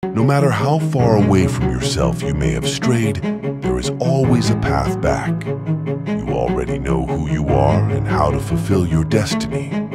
No matter how far away from yourself you may have strayed, there is always a path back. You already know who you are and how to fulfill your destiny.